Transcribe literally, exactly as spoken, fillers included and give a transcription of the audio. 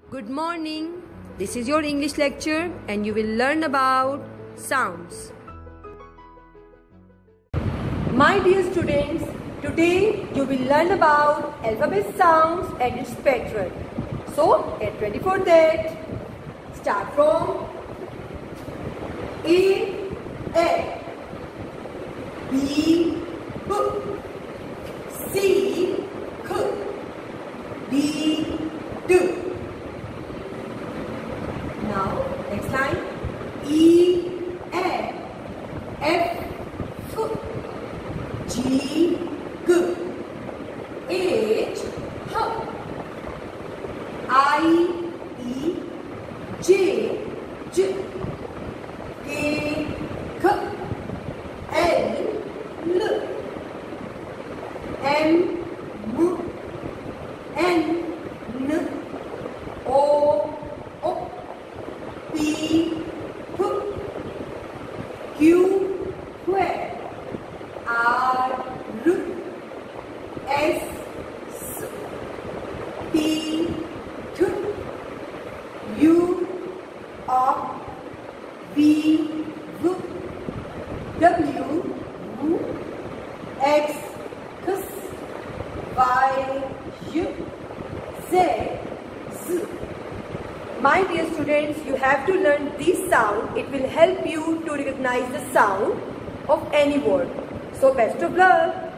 Good morning. This is your English lecture and you will learn about sounds. My dear students, today you will learn about alphabet sounds and its pattern. So, get ready for that. Start from A, A, B, B, C, K, D, D. Now, next line, E, A, F, F, G, G, H, H, I, E, J, J, K, K, L, L, M, M, N, N, O, O, P, P, Q, Q, R, R, S, S, T, T, U, R, V, V, W, W, X, X, Y, U, Z, Z. My dear students, you have to learn this sound. It will help you to recognize the sound of any word. So best of luck.